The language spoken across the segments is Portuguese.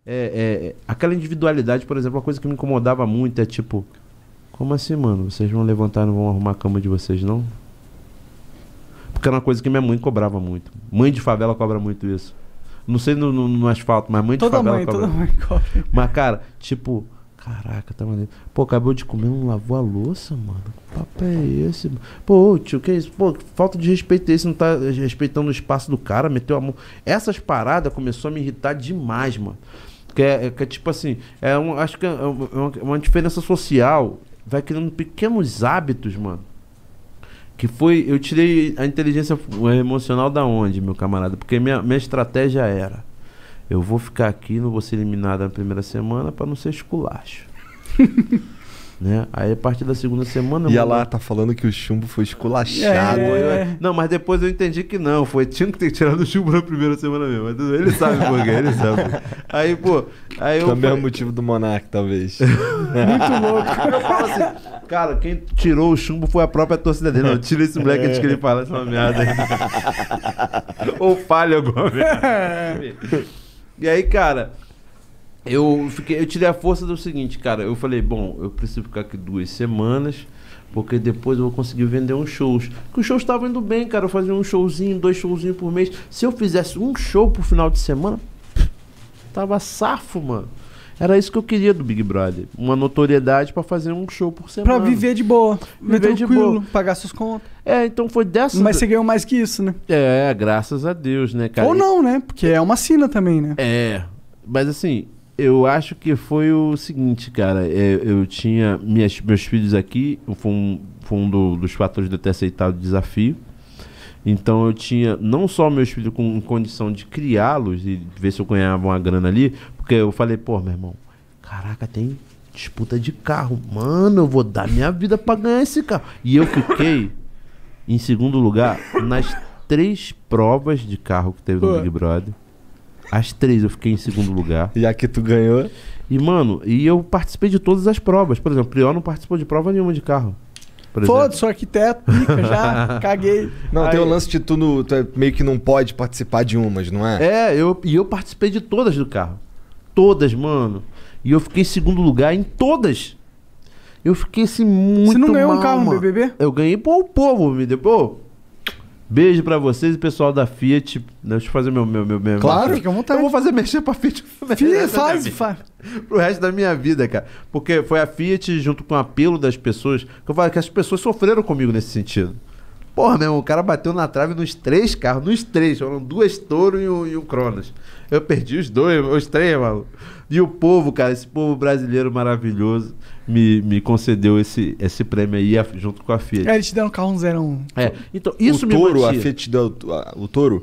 aquela individualidade, por exemplo, uma coisa que me incomodava muito é tipo, como assim, mano? Vocês vão levantar e não vão arrumar a cama de vocês, não? Porque era uma coisa que minha mãe cobrava muito. Mãe de favela cobra muito isso. Não sei no asfalto, mas mãe de favela cobra. Toda mãe cobra. Mas, cara, tipo, caraca, tá maneiro. Pô, acabou de comer, não lavou a louça, mano. Que papo é esse? Pô, tio, que é isso? Pô, falta de respeito esse, não tá respeitando o espaço do cara, meteu a mão. Essas paradas começou a me irritar demais, mano. Que é tipo assim, acho que é uma diferença social, vai criando pequenos hábitos, mano. Que foi, eu tirei a inteligência emocional da onde, meu camarada? Porque minha estratégia era, eu vou ficar aqui, não vou ser eliminado na primeira semana pra não ser esculacho. Né? Aí a partir da segunda semana... E ela tá falando que o chumbo foi esculachado. Não, mas depois eu entendi que não, tinha que ter tirado o chumbo na primeira semana mesmo. Mas ele sabe por quê, ele sabe. Aí, pô... Também é o motivo do Monark, talvez. Muito louco. Eu falo assim, cara, quem tirou o chumbo foi a própria torcida dele. Não, tira esse moleque antes que ele fale essa merda aí. Ou falha alguma vez. E aí, cara... Eu tirei a força do seguinte, cara. Eu falei, bom, eu preciso ficar aqui 2 semanas, porque depois eu vou conseguir vender uns shows. Porque os shows estavam indo bem, cara. Eu fazia um showzinho, 2 showzinhos por mês. Se eu fizesse um show por final de semana, tava safo, mano. Era isso que eu queria do Big Brother. Uma notoriedade pra fazer um show por semana. Pra viver de boa. Viver de boa. Pagar suas contas. Então foi dessa... Mas você ganhou mais que isso, né? Graças a Deus, né, cara? Ou não, né? Porque é uma sina também, né? Mas assim... Eu acho que foi o seguinte, cara. Eu tinha meus filhos aqui. Foi um dos fatores de eu ter aceitado o desafio. Então eu tinha não só meus filhos com condição de criá-los e ver se eu ganhava uma grana ali. Porque eu falei, pô, meu irmão, caraca, tem disputa de carro. Mano, eu vou dar minha vida pra ganhar esse carro. E eu fiquei em segundo lugar nas 3 provas de carro que teve no Big Brother. As 3 eu fiquei em segundo lugar. E a que tu ganhou? E, mano, eu participei de todas as provas. Por exemplo, o Prior não participou de prova nenhuma de carro. Foda-se, sou arquiteto, pica, já caguei. Não, aí, tem o lance de tu meio que não pode participar de umas, não é? Eu participei de todas do carro. Todas, mano. E eu fiquei em segundo lugar em todas. Eu fiquei assim muito. Você não ganhou mal, um carro no BBB? Eu ganhei, pô, o povo me deu. Pô, beijo pra vocês e pessoal da Fiat. Deixa eu fazer meu claro, fica à vontade. Eu vou fazer mexer pra Fiat. Faz. Pro resto da minha vida, cara. Porque foi a Fiat junto com o apelo das pessoas. Que eu falo que as pessoas sofreram comigo nesse sentido. Porra, meu irmão, o cara bateu na trave nos 3 carros. Nos 3. Foram 2 Toro e um Cronos. Eu perdi os 3, mano. E o povo, cara, esse povo brasileiro maravilhoso me concedeu esse prêmio aí junto com a Fiat. Eles te deram um carro 01. Então, isso o me Toro, mantia. a Fiat te deu o Toro?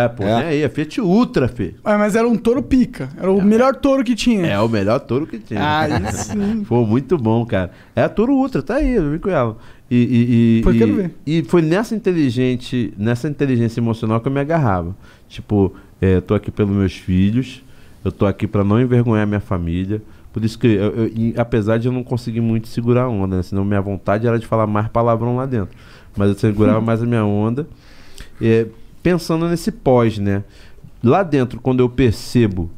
Aí, a Fiat Ultra, Fê. Mas era um touro pica. Era o melhor touro que tinha. É o melhor touro que tinha. Isso sim. Foi muito bom, cara. É a Toro Ultra, tá aí, eu vi com ela. Quero ver. E foi nessa inteligência emocional que eu me agarrava. Tipo, eu tô aqui pelos meus filhos, eu tô aqui pra não envergonhar minha família. Por isso que, apesar de eu não conseguir muito segurar a onda, né? Senão minha vontade era de falar mais palavrão lá dentro. Mas eu segurava mais a minha onda. Pensando nesse pós, né? Lá dentro, quando eu percebo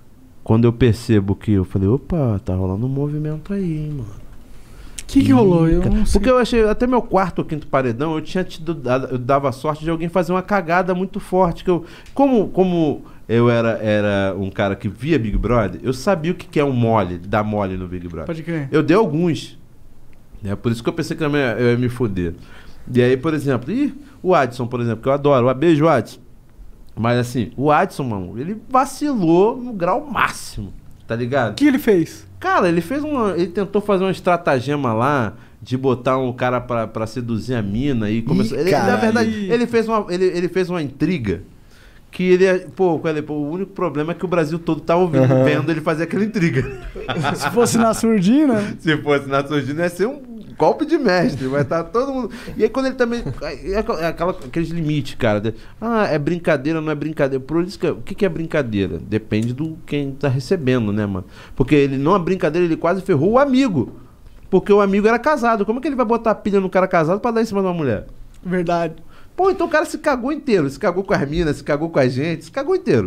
que eu falei, opa, tá rolando um movimento aí, hein, mano. Que rolou? Eu não sei. Porque eu achei, até meu 4º ou 5º paredão, eu dava sorte de alguém fazer uma cagada muito forte. Que como eu era um cara que via Big Brother, eu sabia o que é um mole, dar mole no Big Brother. Pode crer. Eu dei alguns. Né? Por isso que eu pensei que eu ia me foder. E aí, por exemplo, o Adson, por exemplo, que eu adoro. Beijo, Adson. Mas assim, o Adson, mano, ele vacilou no grau máximo, tá ligado? O que ele fez? Cara, ele tentou fazer uma estratagema lá de botar um cara pra seduzir a mina e começou. Na verdade, ele fez uma intriga que ele. O único problema é que o Brasil todo tá vendo ele fazer aquela intriga. Se fosse na surdina. Se fosse na surdina, ia ser um golpe de mestre, vai estar todo mundo. E aí quando ele também. Aqueles limites, cara. É brincadeira, não é brincadeira. Por isso que o que é brincadeira? Depende do quem tá recebendo, né, mano? Porque ele não é brincadeira, ele quase ferrou o amigo. Porque o amigo era casado. Como é que ele vai botar pilha no cara casado pra dar em cima de uma mulher? Verdade. Pô, então o cara se cagou inteiro. Se cagou com as minas, se cagou com a gente, se cagou inteiro.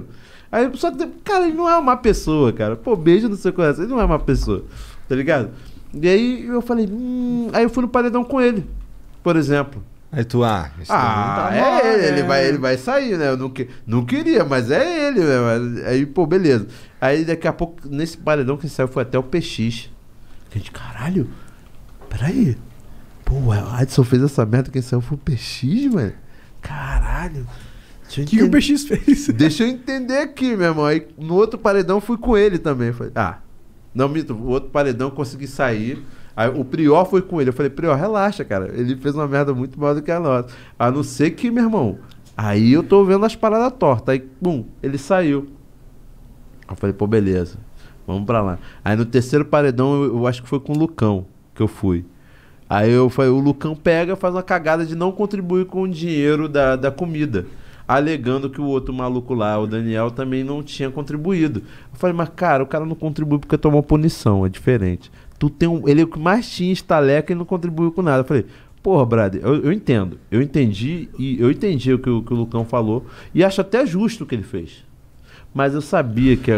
Aí, só que, cara, ele não é uma pessoa, cara. Pô, beijo no seu coração, ele não é uma pessoa, tá ligado? E aí eu falei, aí eu fui no paredão com ele, por exemplo. Aí tu, é ele vai sair, né? Eu não queria, mas é ele, né? Aí, pô, beleza. Aí daqui a pouco, nesse paredão que saiu, foi até o PX. A gente, caralho, peraí. Pô, o Adson fez essa merda, quem saiu foi o PX, mano. Caralho. O que o PX fez? Deixa eu entender aqui, meu irmão. Aí no outro paredão fui com ele também. Falei, não, mito, o outro paredão eu consegui sair. Aí o Prior foi com ele. Eu falei, Prior, relaxa, cara. Ele fez uma merda muito maior do que a nossa. A não ser que, meu irmão, aí eu tô vendo as paradas tortas. Aí, pum, ele saiu. Eu falei, pô, beleza. Vamos pra lá. Aí no terceiro paredão, eu acho que foi com o Lucão que eu fui. Aí eu falei, o Lucão pega, faz uma cagada de não contribuir com o dinheiro da comida, alegando que o outro maluco lá, o Daniel, também não tinha contribuído. Eu falei, mas cara, o cara não contribui porque tomou punição, é diferente. Ele é o que mais tinha estaleca e não contribuiu com nada. Eu falei, porra, brother, eu entendo. Eu entendi o que o Lucão falou e acho até justo o que ele fez. Mas eu sabia que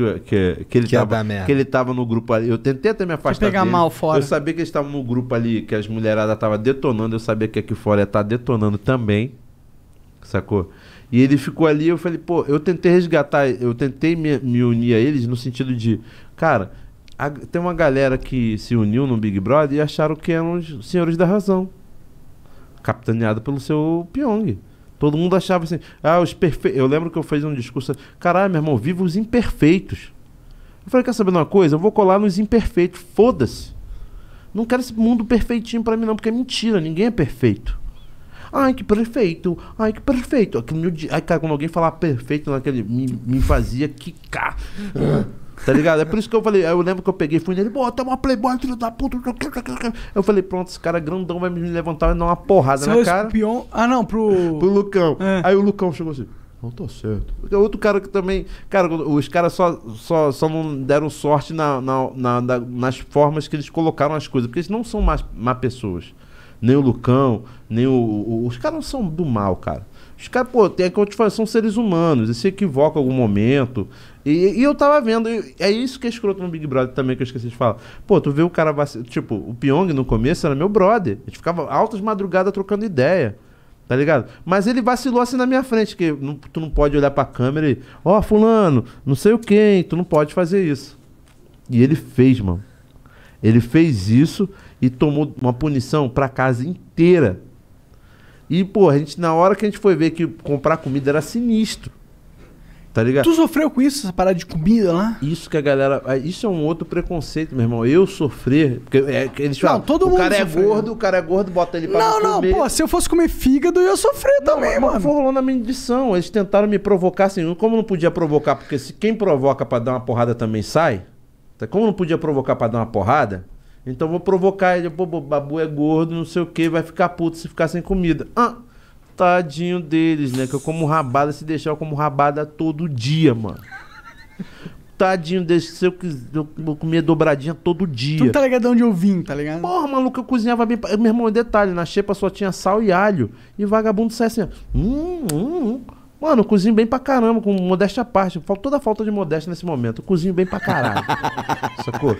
ele tava no grupo ali. Eu tentei até me afastar pegar dele. Mal fora. Eu sabia que eles estavam no grupo ali, que as mulheradas estavam detonando. Eu sabia que aqui fora ia estar detonando também. Sacou? E ele ficou ali, eu falei, pô, eu tentei resgatar, eu tentei me unir a eles no sentido de, cara, tem uma galera que se uniu no Big Brother e acharam que eram os senhores da razão. Capitaneado pelo seu Pyong. Todo mundo achava assim, os perfeitos. Eu lembro que eu fiz um discurso, caralho, meu irmão, viva os imperfeitos. Eu falei, quer saber de uma coisa? Eu vou colar nos imperfeitos, foda-se. Não quero esse mundo perfeitinho pra mim não, porque é mentira, ninguém é perfeito. Ai, que perfeito, ai, que perfeito. Aí, cara, quando alguém falava perfeito naquele, me fazia quicar. Tá ligado? É por isso que eu falei, eu lembro que eu peguei, fui nele, bota uma playboy, filho da puta. Eu falei, pronto, esse cara grandão vai me levantar e dar uma porrada na cara. Pro Lucão. Aí o Lucão chegou assim, não, tá certo. Outro cara que também, cara, os caras só não deram sorte nas formas que eles colocaram as coisas, porque eles não são má pessoas. Nem o Lucão, nem os caras não são do mal, cara. Os caras, pô, tem que eu te falar, são seres humanos, eles se equivocam em algum momento. E eu tava vendo, é isso que é escroto no Big Brother também, que eu esqueci de falar. Pô, tu vê o cara tipo, o Pyong no começo era meu brother. A gente ficava altas madrugadas trocando ideia, tá ligado? Mas ele vacilou assim na minha frente, que tu não pode olhar pra câmera e, fulano, não sei o quem, tu não pode fazer isso. E ele fez, mano. Ele fez isso e tomou uma punição pra casa inteira. E, pô, na hora que a gente foi ver que comprar comida era sinistro. Tá ligado? Tu sofreu com isso, essa parada de comida lá? Isso que a galera... Isso é um outro preconceito, meu irmão. Eu sofrer... Porque eles falam, todo mundo o cara é gordo, bota ele pra comer. Pô, se eu fosse comer fígado, eu ia sofrer também, mano. Foi rolando a minha edição. Eles tentaram me provocar assim. Como não podia provocar, porque se quem provoca pra dar uma porrada também sai. Como não podia provocar pra dar uma porrada... Então vou provocar ele, pô, Babu é gordo, não sei o que, vai ficar puto se ficar sem comida. Tadinho deles, né? Que eu como rabada, se deixar eu como rabada todo dia, mano. Tadinho deles, se eu vou comer dobradinha todo dia. Tu tá ligado de onde eu vim, tá ligado? Porra, maluco, eu cozinhava bem. Meu irmão, detalhe, na xepa só tinha sal e alho. E vagabundo sai assim, Mano, eu cozinho bem pra caramba, com modéstia à parte. Toda a falta de modéstia nesse momento. Eu cozinho bem pra caralho. Sacou?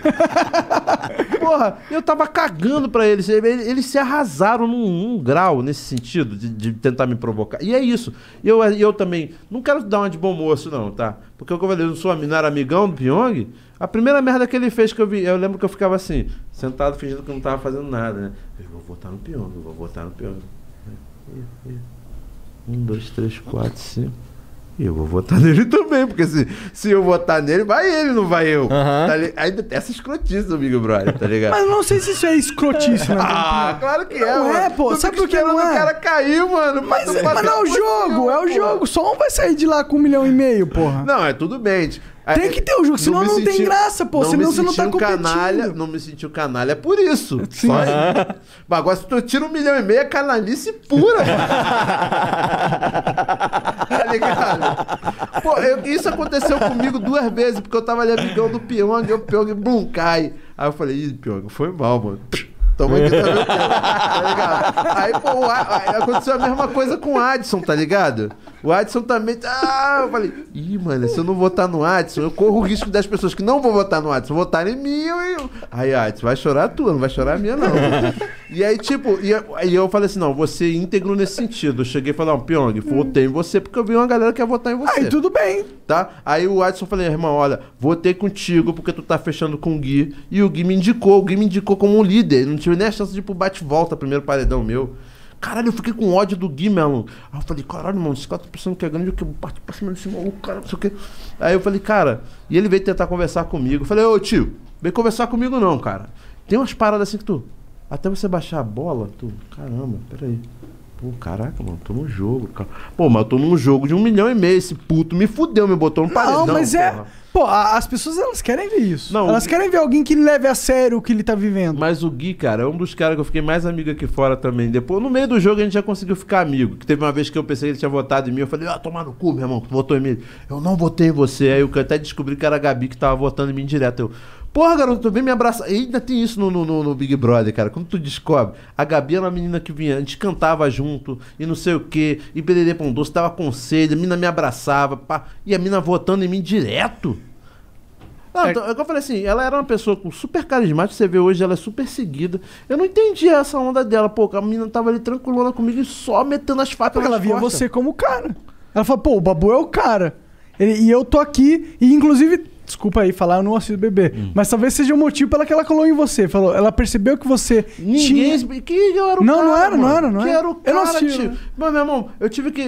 Porra, eu tava cagando pra eles. Eles se arrasaram num grau nesse sentido, de tentar me provocar. E é isso. Eu também não quero dar uma de bom moço, não, tá? Porque eu falei, não era amigão do Pyong. A primeira merda que ele fez que eu vi, eu lembro que eu ficava assim, sentado fingindo que eu não tava fazendo nada, né? Eu vou votar no Pyong. 1, 2, 3, 4, 5. E eu vou votar nele também, porque se eu votar nele, vai ele, não vai eu. Tá ainda tem essa escrotice do Big Brother, tá ligado? Mas não sei se isso é escrotice, né? Claro que é, não mano. É, pô. Sabe por que não é? O cara caiu, mano. Mas não é o jogo, é o jogo. Só um vai sair de lá com 1,5 milhão, porra. Não, é tudo bem. Tem que ter o jogo, senão não tem graça, pô. Senão você não tá competindo. Não me sentiu canalha por isso. Sim. Só mas agora se tu tira 1,5 milhão, é canalice pura. Tá ligado? Pô, isso aconteceu comigo 2 vezes, porque eu tava ali amigão do Pyong, e o Pyong, cai. Aí eu falei, Pyong, foi mal, mano. Toma aqui também, tá ligado? Aí, pô, aí aconteceu a mesma coisa com o Adson, tá ligado? O Adson também. Eu falei, mano, se eu não votar no Adson, eu corro o risco das pessoas que não vão votar no Adson votarem em mim. Aí, Adson, vai chorar a tua, não vai chorar a minha, não. E aí, tipo, e eu falei assim: não, você é íntegro nesse sentido. Eu cheguei e falei: Pyong, votei em você porque eu vi uma galera que quer votar em você. Aí, tudo bem. Tá? Aí o Adson falei: irmão, olha, votei contigo porque tu tá fechando com o Gui. E o Gui me indicou como um líder. Não tive nem a chance de ir pro bate-volta, primeiro paredão meu. Caralho, eu fiquei com ódio do Gui, meu. Aí eu falei, caralho, mano, esse cara tá pensando que é grande, eu quero partir pra cima desse maluco, cara, não sei o quê. Aí eu falei, cara, e ele veio tentar conversar comigo. Eu falei, ô tio, vem conversar comigo não, cara. Tem umas paradas assim que tu, até você baixar a bola, caramba, peraí. Pô, caraca, mano, tô num jogo, cara. Pô, mas eu tô num jogo de 1,5 milhão, esse puto me fudeu, me botou no paredão. Não, mas porra. Pô, as pessoas, elas querem ver isso. Não, elas querem ver alguém que leve a sério o que ele tá vivendo. Mas o Gui, cara, é um dos caras que eu fiquei mais amigo aqui fora também. Depois, no meio do jogo, a gente já conseguiu ficar amigo. Que teve uma vez que eu pensei que ele tinha votado em mim. Eu falei, tomar no cu, meu irmão, tu votou em mim. Eu não votei em você. Aí eu até descobri que era a Gabi que tava votando em mim direto. Eu, porra, garoto, tu vem me abraçar. E ainda tem isso no Big Brother, cara. Quando tu descobre, a Gabi era uma menina que vinha, a gente cantava junto, e não sei o quê, e pererê pão doce, dava conselho, a mina me abraçava, pá, e a mina votando em mim direto. Não, então, é o que eu falei assim, ela era uma pessoa super carismática, você vê hoje, ela é super seguida. Eu não entendi essa onda dela, pô, a menina tava ali tranquilona comigo e só metendo as facas nas costas. Ela via você como o cara. Ela falou, pô, o Babu é o cara. E eu tô aqui, e inclusive, desculpa aí falar, eu não assisto bebê, mas talvez seja o motivo pela que ela colou em você. Falou, ela percebeu que você tinha... Que eu era o não, cara, não era. Que era o cara, eu não assisti, tio. Mas, meu irmão, eu tive que...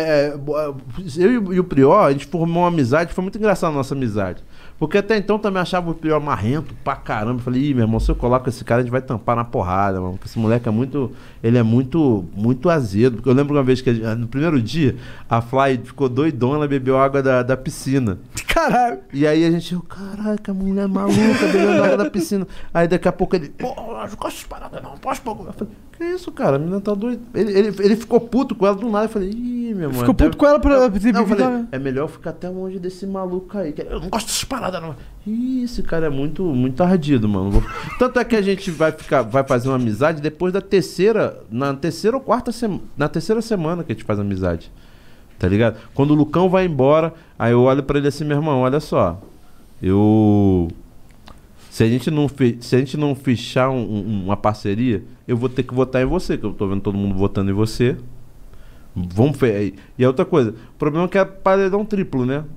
eu e o Prior, a gente formou uma amizade, foi muito engraçada a nossa amizade. Porque até então também achava o Prior marrento pra caramba. Eu falei, meu irmão, se eu coloco esse cara, a gente vai tampar na porrada, mano. Porque esse moleque é muito... Ele é muito azedo. Porque eu lembro uma vez que no primeiro dia, a Fly ficou doidona, ela bebeu água da piscina. Caralho. E aí a gente, caraca, mulher maluca, bebendo água da piscina. Aí daqui a pouco ele, pô, não gosto de parada não, posso pôr. Eu falei, que isso, cara? A menina tá doida. Ele ficou puto com ela do nada. Eu falei, meu irmão. Ficou puto com ela pra... Não, eu falei, é melhor eu ficar até longe desse maluco aí. Eu não gosto dessas paradas não. Ih, esse cara é muito ardido, mano. Tanto é que a gente vai fazer uma amizade depois da terceira semana que a gente faz amizade. Tá ligado? Quando o Lucão vai embora, aí eu olho pra ele assim, meu irmão, olha só. Se a gente não fechar uma parceria, eu vou ter que votar em você, que eu tô vendo todo mundo votando em você. E a outra coisa, o problema é que é paredão triplo, né?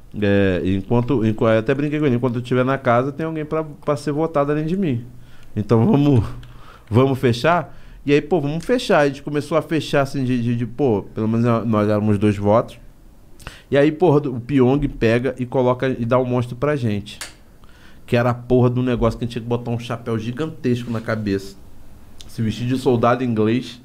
Eu até brinquei com ele, enquanto eu estiver na casa, tem alguém pra ser votado além de mim. Então vamos fechar? E aí, pô, vamos fechar. A gente começou a fechar assim pô, pelo menos nós éramos 2 votos. E aí, porra, o Pyong pega e coloca e dá um monstro pra gente. Que era a porra do negócio que a gente tinha que botar um chapéu gigantesco na cabeça. Se vestir de soldado inglês.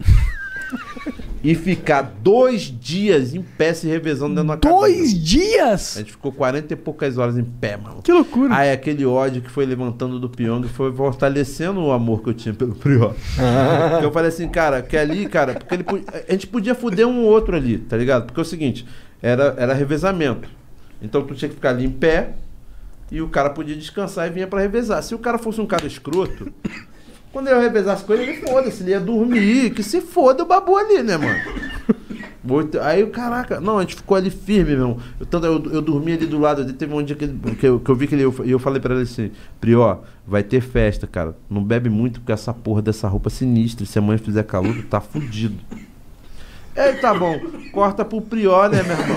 E ficar 2 dias em pé se revezando dentro da cabine. 2 dias? A gente ficou 40 e poucas horas em pé, mano. Que loucura. Aí aquele ódio que foi levantando do Pyong foi fortalecendo o amor que eu tinha pelo Prior. Eu falei assim, cara, que ali, cara, porque a gente podia foder um ou outro ali, tá ligado? Porque é o seguinte, era revezamento. Então tu tinha que ficar ali em pé e o cara podia descansar e vinha pra revezar. Se o cara fosse um cara escroto, quando eu revezasse com ele foda-se, ele ia dormir, que se foda o Babu ali, né, mano? Aí, caraca, não, a gente ficou ali firme, meu irmão. Eu dormi ali do lado, teve um dia que eu vi que ele, eu falei pra ele assim, Prió, vai ter festa, cara, não bebe muito com essa porra dessa roupa sinistra, se a mãe fizer calor, tu tá fudido. Ei, tá bom, corta pro Prior, né, meu irmão?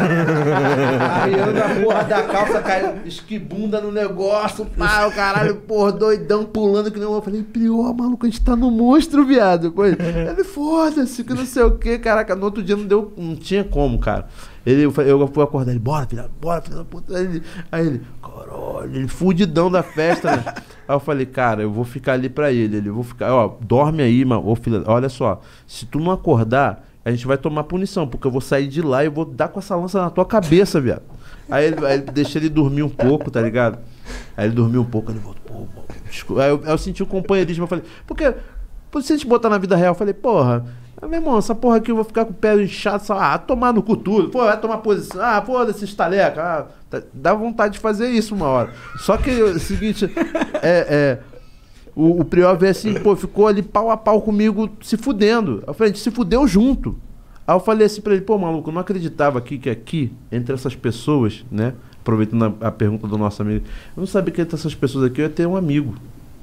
Aí eu na porra da calça, caiu esquibunda no negócio, pá, o caralho, porra, doidão, pulando que nem eu falei, Prior, maluco, a gente tá no monstro, viado. Depois, ele, foda-se, que não sei o que, caraca, no outro dia não tinha como, cara. Eu fui acordar ele, bora, filha da puta. Aí ele, caralho, ele fudidão da festa, né? Aí eu falei, cara, eu vou ficar ali pra ele, eu vou ficar, ó, dorme aí, mano, ô filha, olha só, se tu não acordar, a gente vai tomar punição, porque eu vou sair de lá e eu vou dar com essa lança na tua cabeça, viado. Aí deixa ele dormir um pouco, tá ligado? Aí ele dormiu um pouco, ele voltou, pô, aí eu senti o companheirismo, eu falei, porque se a gente botar na vida real, eu falei, porra, meu irmão, essa porra aqui eu vou ficar com o pé inchado, só, tomar no cu tudo, pô, vai tomar posição, foda-se, estaleca, dá vontade de fazer isso uma hora. Só que é o seguinte, O Prior veio assim, pô, ficou ali pau a pau comigo, se fudendo. Eu falei, a gente se fudeu junto. Aí eu falei assim pra ele, pô, maluco, eu não acreditava que aqui, entre essas pessoas, né? Aproveitando a pergunta do nosso amigo, eu não sabia que entre essas pessoas aqui eu ia ter um amigo.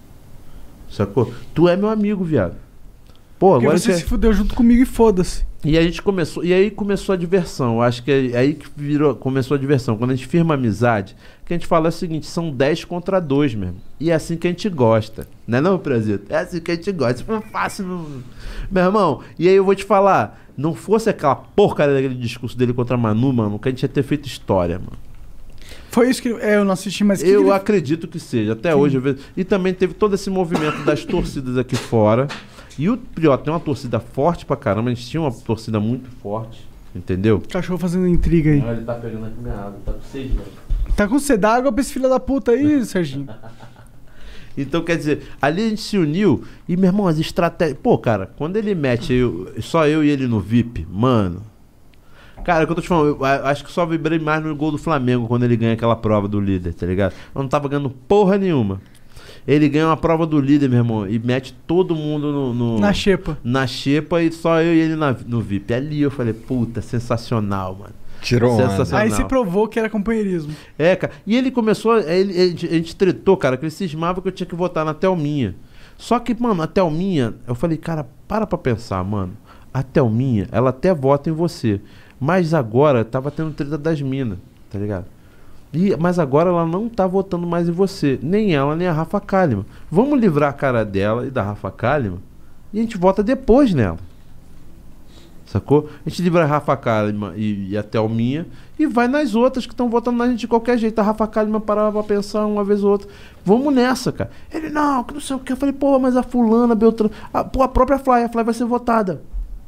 Sacou? Tu é meu amigo, viado. Pô, porque agora você se fudeu junto comigo e foda-se. E a gente começou, e aí começou a diversão. Eu acho que é aí que começou a diversão. Quando a gente firma amizade, que a gente fala é o seguinte, são 10 contra 2 mesmo. E é assim que a gente gosta. Não é não, Prazito? É assim que a gente gosta. Se for fácil, não... Meu irmão, e aí eu vou te falar, não fosse aquela porcaria daquele discurso dele contra a Manu, mano, que a gente ia ter feito história, mano. Foi isso que eu não assisti, mas... Eu acredito que seja, até hoje. Eu vejo... E também teve todo esse movimento das torcidas aqui fora. E o Prior tem uma torcida forte pra caramba, a gente tinha uma torcida muito forte, entendeu? Cachorro fazendo intriga aí. Ah, ele tá pegando aqui minha água, tá com sede, velho. Tá com sede d'água pra esse filho da puta aí, Serginho. Então, quer dizer, ali a gente se uniu e, meu irmão, as estratégias... Pô, cara, quando ele mete só eu e ele no VIP, mano... Cara, é o que eu tô te falando, eu acho que só vibrei mais no gol do Flamengo quando ele ganha aquela prova do líder, tá ligado? Eu não tava ganhando porra nenhuma. Ele ganha uma prova do líder, meu irmão, e mete todo mundo na xepa. Na xepa e só eu e ele no VIP. Ali eu falei, puta, sensacional, mano. Tirou sensacional. Aí se provou que era companheirismo. É, cara. E ele começou, a gente tretou, cara, que ele cismava que eu tinha que votar na Thelminha. Só que, mano, a Thelminha, eu falei, cara, para pra pensar, mano. A Thelminha, ela até vota em você. Mas agora tava tendo treta das minas, tá ligado? Mas agora ela não tá votando mais em você. Nem ela, nem a Rafa Kalimann. Vamos livrar a cara dela e da Rafa Kalimann e a gente vota depois nela. Sacou? A gente livra a Rafa Kalimann e a Thelminha e vai nas outras que estão votando na gente de qualquer jeito. A Rafa Kalimann parava pra pensar uma vez ou outra. Vamos nessa, cara. Ele, não, que não sei o que. Eu falei, pô, mas a fulana, Beltrano... a própria Fly vai ser votada.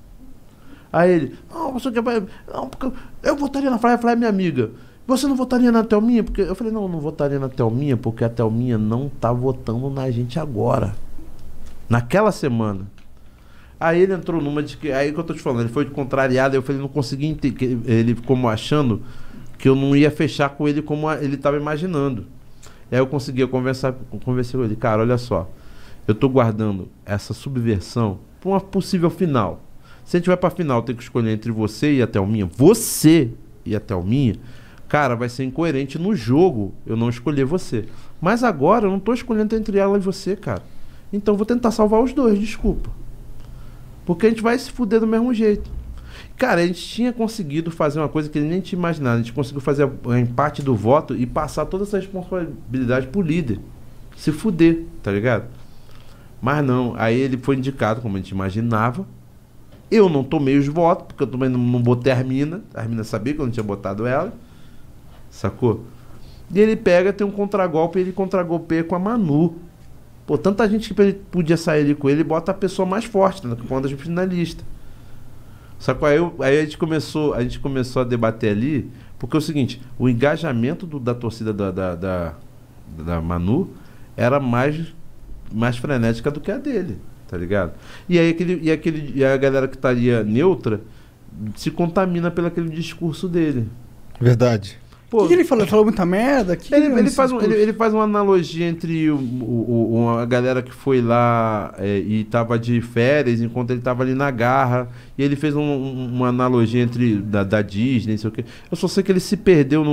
Aí ele, não, você quer... Não, porque eu votaria na Fly é minha amiga. Você não votaria na Thelminha? Porque eu falei, não votaria na Thelminha porque a Thelminha não tá votando na gente agora. Naquela semana. Aí ele entrou numa de que... Aí que eu tô te falando, ele foi contrariado, eu falei, não consegui entender. Ele ficou achando que eu não ia fechar com ele como ele tava imaginando. Aí eu consegui conversar com ele. Cara, olha só, eu tô guardando essa subversão pra uma possível final. Se a gente vai pra final, tem que escolher entre você e a Thelminha. Você e a Thelminha, cara, vai ser incoerente no jogo eu não escolher você. Mas agora eu não tô escolhendo entre ela e você, cara. Então eu vou tentar salvar os dois, desculpa. Porque a gente vai se fuder do mesmo jeito. Cara, a gente tinha conseguido fazer uma coisa que ele nem tinha imaginado. A gente conseguiu fazer o empate do voto e passar toda essa responsabilidade pro líder. Se fuder, tá ligado? Mas não, aí ele foi indicado como a gente imaginava. Eu não tomei os votos, porque eu também não botei a Armina. A Armina sabia que eu não tinha botado ela. Sacou? E ele pega, tem um contragolpe, ele contragolpeia com a Manu. Pô, tanta gente que podia sair ali com ele, bota a pessoa mais forte, né? Quando a gente finalista. Sacou? Aí a gente começou a debater ali, porque é o seguinte, o engajamento da torcida da Manu era mais frenética do que a dele. Tá ligado? E aí a galera que estaria neutra se contamina pelo aquele discurso dele. Verdade. O que ele falou? Ele falou muita merda? Ele faz uma analogia entre a galera que foi lá e tava de férias enquanto ele tava ali na garra. E ele fez uma analogia entre da Disney, não sei o quê. Eu só sei que ele se perdeu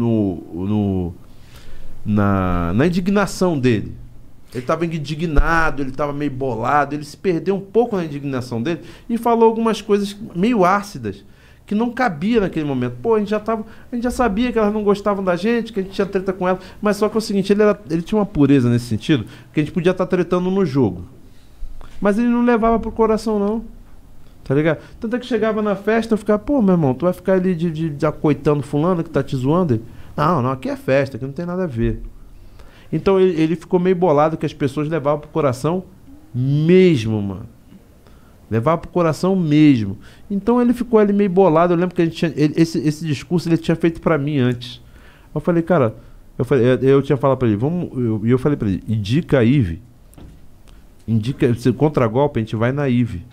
na indignação dele. Ele estava indignado, ele estava meio bolado, ele se perdeu um pouco na indignação dele e falou algumas coisas meio ácidas, que não cabia naquele momento. Pô, a gente já sabia que elas não gostavam da gente, que a gente tinha treta com elas, mas só que é o seguinte, ele tinha uma pureza nesse sentido, que a gente podia estar tretando no jogo. Mas ele não levava pro coração, não. Tá ligado? Tanto é que chegava na festa, eu ficava, pô, meu irmão, tu vai ficar ali de acoitando fulano que tá te zoando? Não, aqui é festa, aqui não tem nada a ver. Então ele ficou meio bolado que as pessoas levavam pro coração mesmo, mano. Levar pro coração mesmo. Então ele ficou ali meio bolado. Eu lembro que a gente tinha, esse discurso ele tinha feito pra mim antes. Eu falei, cara, eu tinha falado pra ele, eu falei pra ele, indica a Ive. Se contra-golpe, a gente vai na Ive.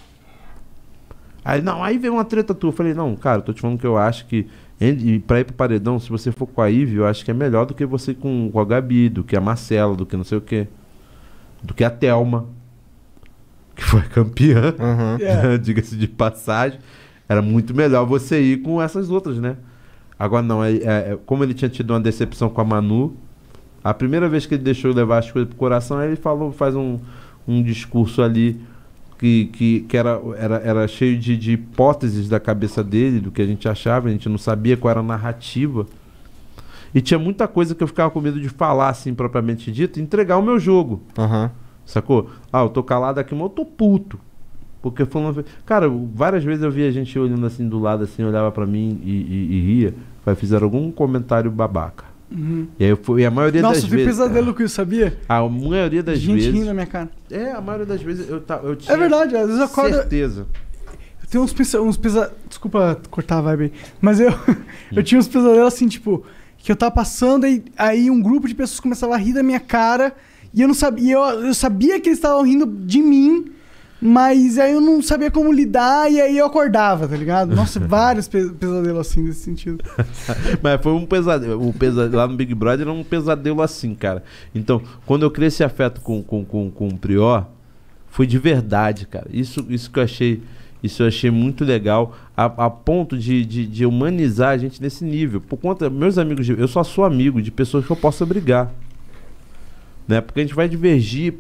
Aí, não, aí veio uma treta tua. Eu falei, não, cara, eu tô te falando que eu acho que pra ir pro paredão, se você for com a Ive, eu acho que é melhor do que você com a Gabi, do que a Marcela, do que não sei o quê. do que a Thelma, que foi campeã, diga-se de passagem. Era muito melhor você ir com essas outras, né? Agora não, como ele tinha tido uma decepção com a Manu, a primeira vez que ele deixou levar as coisas pro coração, aí ele faz um discurso ali que era cheio de hipóteses da cabeça dele, do que a gente achava, a gente não sabia qual era a narrativa. E tinha muita coisa que eu ficava com medo de falar, assim, propriamente dito, e entregar o meu jogo. Sacou? Eu tô calado aqui, mas eu tô puto. Porque falando... Cara, várias vezes eu via a gente olhando assim do lado, assim, olhava pra mim e ria. Fizeram algum comentário babaca. E aí e a maioria das vezes... Nossa, eu pesadelo com isso, sabia? A maioria das vezes... Gente rindo na minha cara. A maioria das vezes eu tinha... É verdade, às vezes eu acordo... certeza. Eu tenho uns pesadelos... Desculpa cortar a vibe aí. Mas eu tinha uns pesadelos assim, tipo... Que eu tava passando e aí um grupo de pessoas começava a rir da minha cara. E eu não sabia... Eu sabia que eles estavam rindo de mim... Mas aí eu não sabia como lidar e aí eu acordava, tá ligado? Nossa, vários pesadelos assim nesse sentido. Mas foi um pesadelo. O pesadelo lá no Big Brother era um pesadelo assim, cara. Então, quando eu criei esse afeto com o Prior, foi de verdade, cara. Isso que eu achei. Isso eu achei muito legal. A ponto de humanizar a gente nesse nível. Por conta, meus amigos, eu só sou amigo de pessoas que eu possa brigar. Né? Porque a gente vai divergir,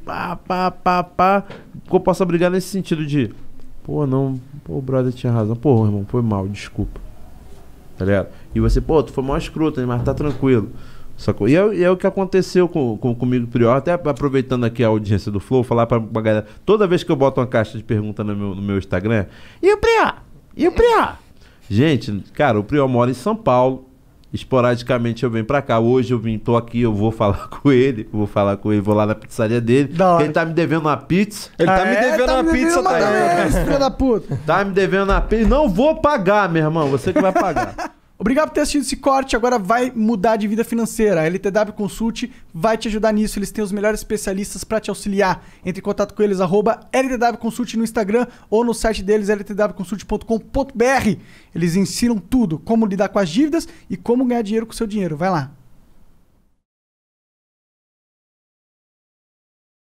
que eu possa brigar nesse sentido de o brother tinha razão, irmão, foi mal, desculpa, tá ligado? E você, tu foi mal escroto, mas tá tranquilo, sacou? E é o que aconteceu comigo, Prior, até aproveitando aqui a audiência do Flow, falar pra galera, toda vez que eu boto uma caixa de pergunta no meu Instagram, e o Prior? Gente, cara, o Prior mora em São Paulo. Esporadicamente eu venho pra cá. Hoje tô aqui, eu vou falar com ele. Vou lá na pizzaria dele. Porque ele tá me devendo uma pizza. Ele tá me devendo uma pizza também. Filho da puta. Tá me devendo uma pizza. Não vou pagar, meu irmão. Você que vai pagar. Obrigado por ter assistido esse corte. Agora vai mudar de vida financeira. A LTW Consult vai te ajudar nisso. Eles têm os melhores especialistas para te auxiliar. Entre em contato com eles, @LTW Consult no Instagram ou no site deles, ltwconsult.com.br. Eles ensinam tudo, como lidar com as dívidas e como ganhar dinheiro com o seu dinheiro. Vai lá.